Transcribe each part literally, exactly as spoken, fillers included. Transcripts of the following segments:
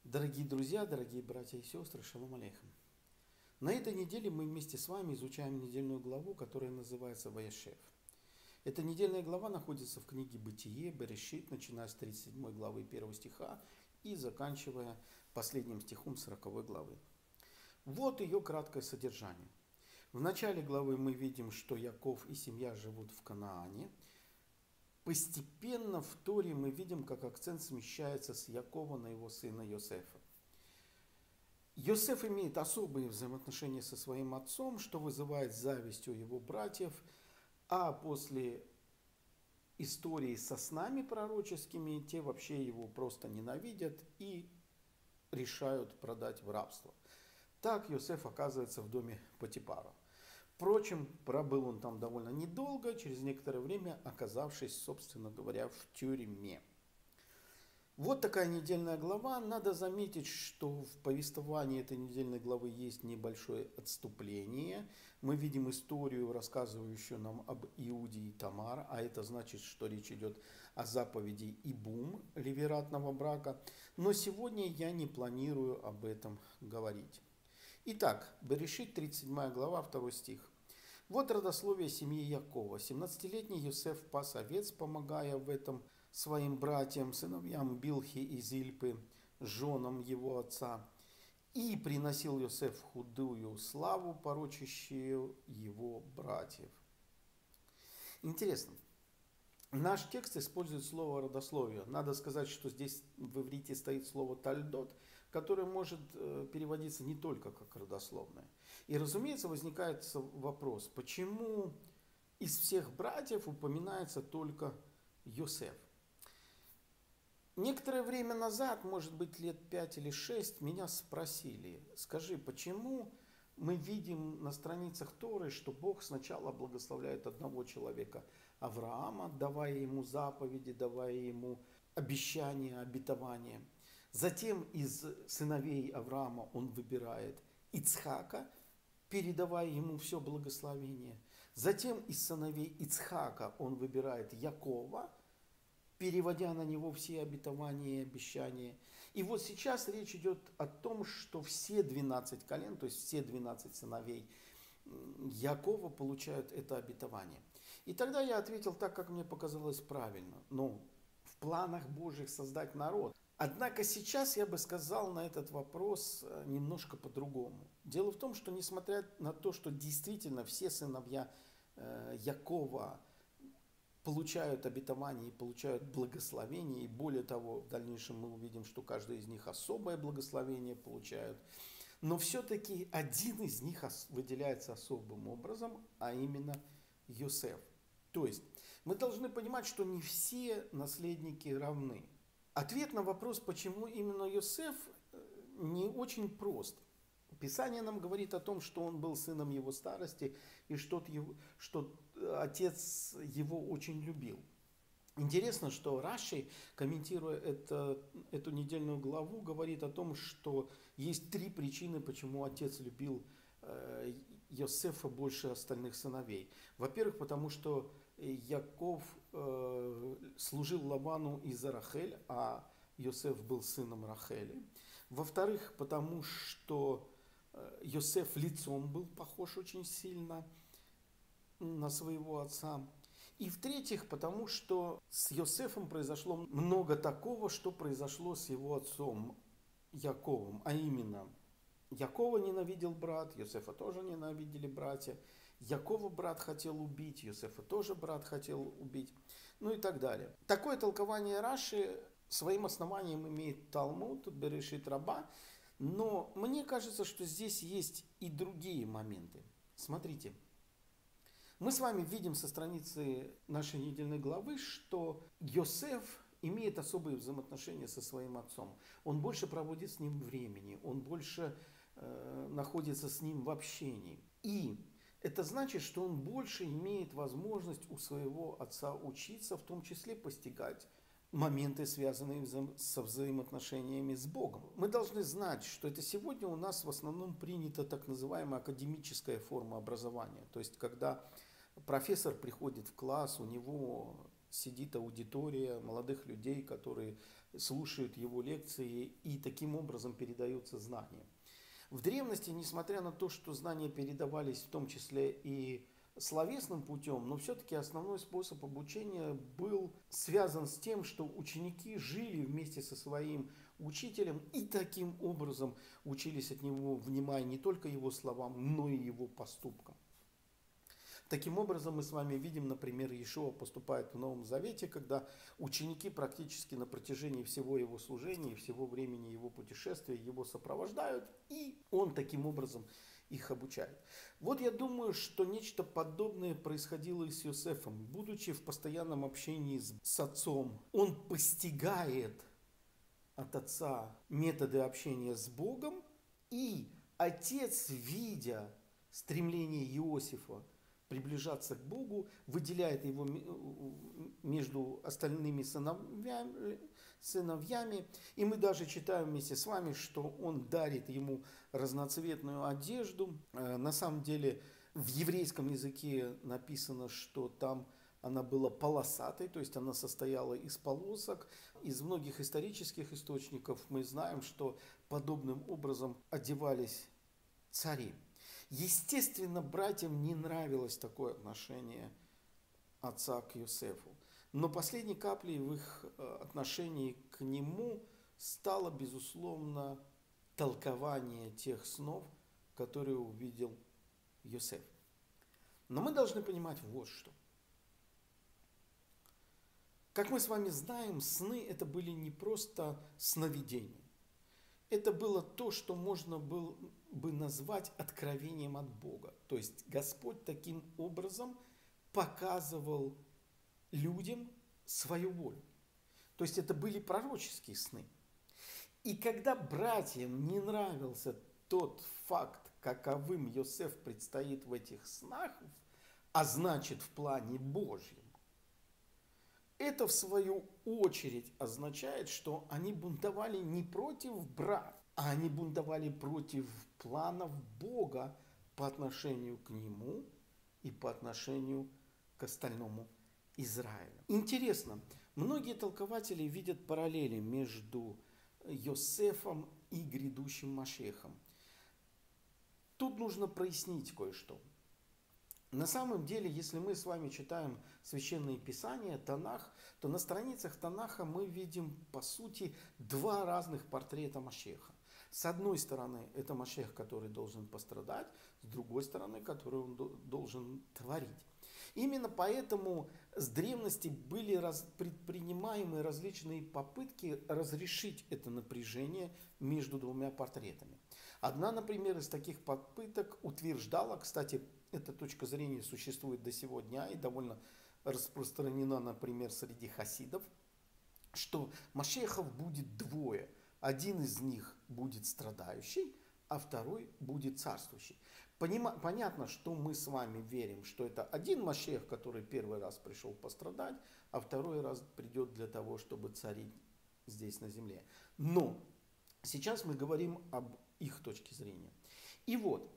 Дорогие друзья, дорогие братья и сестры, шалом алейхам. На этой неделе мы вместе с вами изучаем недельную главу, которая называется Ваяшев. Эта недельная глава находится в книге Бытие, Берешит, начиная с тридцать седьмой главы первого стиха и заканчивая последним стихом сороковой главы. Вот ее краткое содержание. В начале главы мы видим, что Яков и семья живут в Канаане. Постепенно в Торе мы видим, как акцент смещается с Якова на его сына Йосефа. Йосеф имеет особые взаимоотношения со своим отцом, что вызывает зависть у его братьев, а после истории со снами пророческими, те вообще его просто ненавидят и решают продать в рабство. Так Йосеф оказывается в доме Потипара. Впрочем, пробыл он там довольно недолго, через некоторое время оказавшись, собственно говоря, в тюрьме. Вот такая недельная глава. Надо заметить, что в повествовании этой недельной главы есть небольшое отступление. Мы видим историю, рассказывающую нам об Иуде и Тамар, а это значит, что речь идет о заповеди Ибум, ливератного брака. Но сегодня я не планирую об этом говорить. Итак, Берешит, тридцать седьмая глава, второй стих. Вот родословие семьи Якова. семнадцатилетний Йосеф пас овец, помогая в этом своим братьям, сыновьям Билхи и Зильпы, женам его отца. И приносил Йосеф худую славу, порочащую его братьев. Интересно. Наш текст использует слово родословие. Надо сказать, что здесь в иврите стоит слово тальдот, которое может переводиться не только как родословное. И, разумеется, возникает вопрос, почему из всех братьев упоминается только Йосеф? Некоторое время назад, может быть лет пять или шесть, меня спросили, скажи, почему мы видим на страницах Торы, что Бог сначала благословляет одного человека, Авраама, давая ему заповеди, давая ему обещания, обетования. Затем из сыновей Авраама он выбирает Ицхака, передавая ему все благословение. Затем из сыновей Ицхака он выбирает Якова, переводя на него все обетования и обещания. И вот сейчас речь идет о том, что все двенадцать колен, то есть все двенадцать сыновей Якова получают это обетование. И тогда я ответил так, как мне показалось правильно. Ну, в планах Божьих создать народ. Однако сейчас я бы сказал на этот вопрос немножко по-другому. Дело в том, что несмотря на то, что действительно все сыновья Якова получают обетование и получают благословение, и более того, в дальнейшем мы увидим, что каждый из них особое благословение получают, но все-таки один из них выделяется особым образом, а именно Йосеф. То есть мы должны понимать, что не все наследники равны. Ответ на вопрос, почему именно Йосеф, не очень прост. Писание нам говорит о том, что он был сыном его старости и что, его, что отец его очень любил. Интересно, что Раши, комментируя это, эту недельную главу, говорит о том, что есть три причины, почему отец любил э, Йосефа больше остальных сыновей. Во-первых, потому что Яков э, служил Лавану из-за Рахель, а Йосеф был сыном Рахели. Во-вторых, потому что Йосеф лицом был похож очень сильно на своего отца. И в-третьих, потому что с Йосефом произошло много такого, что произошло с его отцом Яковом. А именно, Якова ненавидел брат, Йосефа тоже ненавидели братья. Якова брат хотел убить, Йосефа тоже брат хотел убить. Ну и так далее. Такое толкование Раши своим основанием имеет Талмуд, Берешит Раба. Но мне кажется, что здесь есть и другие моменты. Смотрите, мы с вами видим со страницы нашей недельной главы, что Йосеф имеет особые взаимоотношения со своим отцом. Он больше проводит с ним времени, он больше э, находится с ним в общении. И это значит, что он больше имеет возможность у своего отца учиться, в том числе постигать моменты, связанные со взаимоотношениями с Богом. Мы должны знать, что это сегодня у нас в основном принята так называемая академическая форма образования. То есть, когда профессор приходит в класс, у него сидит аудитория молодых людей, которые слушают его лекции, и таким образом передаются знания. В древности, несмотря на то, что знания передавались в том числе и словесным путем, но все-таки основной способ обучения был связан с тем, что ученики жили вместе со своим учителем и таким образом учились от него, внимая не только его словам, но и его поступкам. Таким образом, мы с вами видим, например, Иешуа поступает в Новом Завете, когда ученики практически на протяжении всего его служения, всего времени его путешествия его сопровождают, и он таким образом их обучает. Вот я думаю, что нечто подобное происходило и с Иосифом. Будучи в постоянном общении с, с отцом, он постигает от отца методы общения с Богом, и отец, видя стремление Иосифа приближаться к Богу, выделяет его между остальными сыновьями, сыновьями. И мы даже читаем вместе с вами, что он дарит ему разноцветную одежду. На самом деле в еврейском языке написано, что там она была полосатой, то есть она состояла из полосок. Из многих исторических источников мы знаем, что подобным образом одевались цари. Естественно, братьям не нравилось такое отношение отца к Иосифу. Но последней каплей в их отношении к нему стало, безусловно, толкование тех снов, которые увидел Иосиф. Но мы должны понимать вот что. Как мы с вами знаем, сны это были не просто сновидения. Это было то, что можно было бы назвать откровением от Бога. То есть Господь таким образом показывал людям свою волю. То есть это были пророческие сны. И когда братьям не нравился тот факт, каковым Иосиф предстоит в этих снах, а значит в плане Божьем, это в свою очередь означает, что они бунтовали не против брата, а они бунтовали против планов Бога по отношению к нему и по отношению к остальному Израилю. Интересно, многие толкователи видят параллели между Иосифом и грядущим Машиахом. Тут нужно прояснить кое-что. На самом деле, если мы с вами читаем Священные Писания, Танах, то на страницах Танаха мы видим, по сути, два разных портрета Машиаха. С одной стороны, это Машиах, который должен пострадать, с другой стороны, который он должен творить. Именно поэтому с древности были раз, предпринимаемы различные попытки разрешить это напряжение между двумя портретами. Одна, например, из таких попыток утверждала, кстати, эта точка зрения существует до сего дня и довольно распространена, например, среди хасидов, что Машиахов будет двое. Один из них будет страдающий, а второй будет царствующий. Понима- понятно, что мы с вами верим, что это один Машиах, который первый раз пришел пострадать, а второй раз придет для того, чтобы царить здесь на земле. Но сейчас мы говорим об их точке зрения. И вот,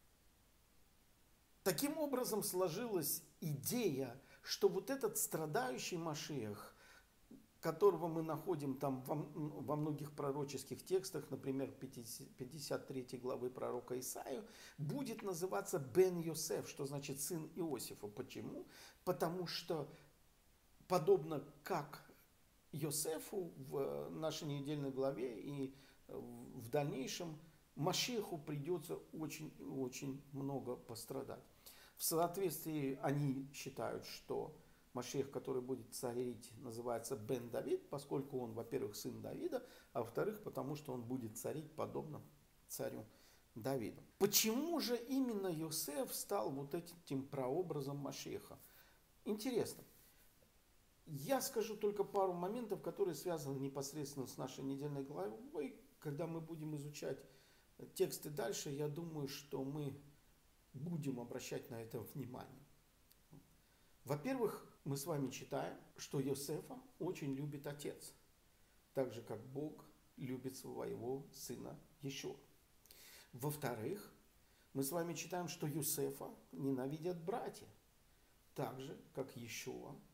таким образом сложилась идея, что вот этот страдающий Машиах, которого мы находим там во, во многих пророческих текстах, например, пятьдесят третьей главы пророка Исаию, будет называться Бен Йосеф, что значит сын Иосифа. Почему? Потому что подобно как Йосефу в нашей недельной главе и в дальнейшем, Машиаху придется очень-очень много пострадать. В соответствии они считают, что Машиах, который будет царить, называется Бен Давид, поскольку он, во-первых, сын Давида, а во-вторых, потому что он будет царить подобно царю Давиду. Почему же именно Йосеф стал вот этим прообразом Машиаха? Интересно. Я скажу только пару моментов, которые связаны непосредственно с нашей недельной главой. Когда мы будем изучать тексты дальше, я думаю, что мы будем обращать на это внимание. Во-первых, мы с вами читаем, что Йосефа очень любит отец, так же, как Бог любит своего сына Иешуа. Во-вторых, мы с вами читаем, что Йосефа ненавидят братья, так же, как Иешуа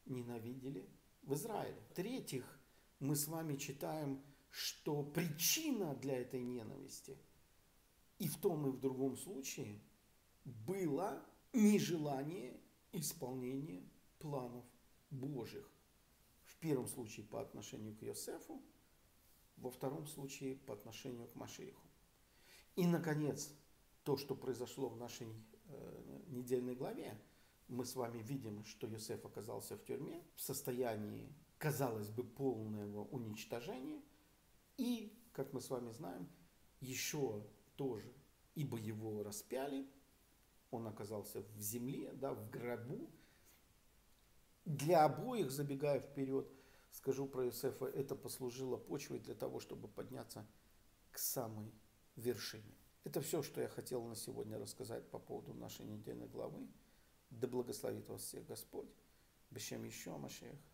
ненавидели в Израиле. В-третьих, мы с вами читаем, что причина для этой ненависти и в том, и в другом случае было нежелание исполнения планов Божьих. В первом случае по отношению к Иосифу, во втором случае по отношению к Машиаху. И, наконец, то, что произошло в нашей э, недельной главе, мы с вами видим, что Иосиф оказался в тюрьме в состоянии, казалось бы, полного уничтожения. И, как мы с вами знаем, еще тоже, ибо его распяли, он оказался в земле, да, в гробу. Для обоих, забегая вперед, скажу про Иосифа, это послужило почвой для того, чтобы подняться к самой вершине. Это все, что я хотел на сегодня рассказать по поводу нашей недельной главы. Да благословит вас всех Господь. Бешем еще Машиах.